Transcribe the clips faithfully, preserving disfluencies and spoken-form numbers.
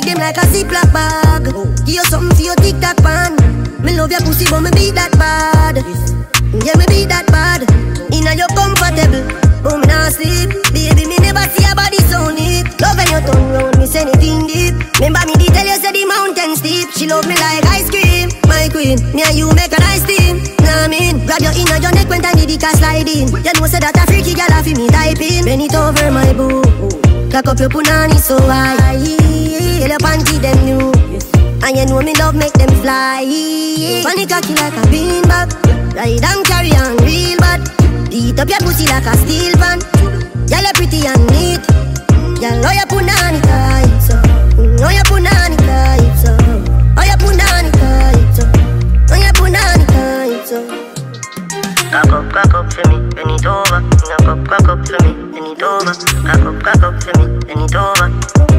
them like a ziplock bag. Give you something for your tic-tac pan. Me love your pussy but me beat that bad. Yeah, me beat that bad. Inna you comfortable, but me not sleep. Baby, me never see a body so neat. Love when you turn round, me say anything deep. Remember me did tell you say the mountain steep. She love me like ice cream, my queen. Me and you make a nice team. Nah, I mean, grab your inna your neck when tiny dick a slide in. You know say that a freaky girl a fi me type in. Bend it over my boo, cock up your punani so high. Tell your panty them new, and you know me love make them fly. Funny cocky like a beanbag, ride and carry on real bad. Beat up your pussy like a steel pan. Y'all are pretty and neat. Y'all know your punani tight, so know your punani tight, so oh your punani tight, so oh your punani tight, so. Cock up, cock up for me, bend it over. Cock up, cock up for me, bend it over. Cock up, cock up for me, bend it over.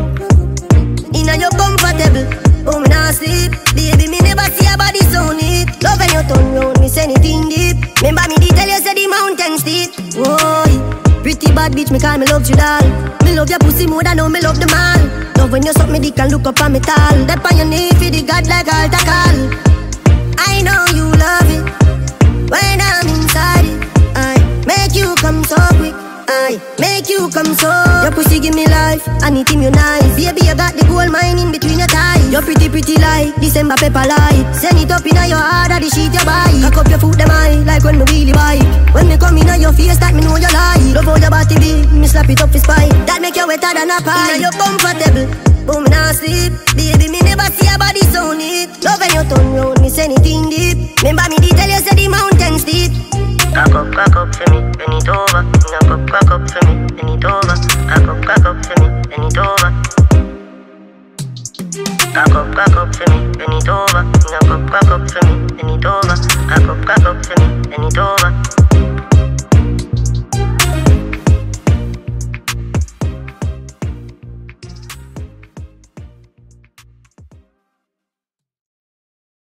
Inna you comfortable, but me not sleep. Baby, me never see a body so neat. Love when you turn round, me say anything deep. Remember me did tell you say the mountain steep. Whoa, pretty bad bitch, me call me love you doll. Me love your pussy more than how me love the man. Love when you suck me dick and look up on me tall. That on your knee for the god like altar call. I know you love it when I'm inside it. I make you come so quick, I make you come so. Your pussy give me life, and it in you nice. Baby, you got the gold mine in between your thighs. You're pretty, pretty like December pepper light. Send it up in your heart, or the sheet you buy. Cock up your foot, them high, like when me wheelie bike. When me come in your face, that me know you lie. Love how your body big, me slap it up his spine. That make you wetter than a pie. Inna you comfortable, but me not sleep. Baby, me never see a body so neat. Love when you turn round, me say anything deep. Remember me did tell you say the mountain steep. Cock up, cock up for me, bend it over. Cock up, cock up for me, bend it over. Cock up, cock up for me, bend it over. Cock up, cock up for me, bend it over. Cock up, cock up for me, bend it over.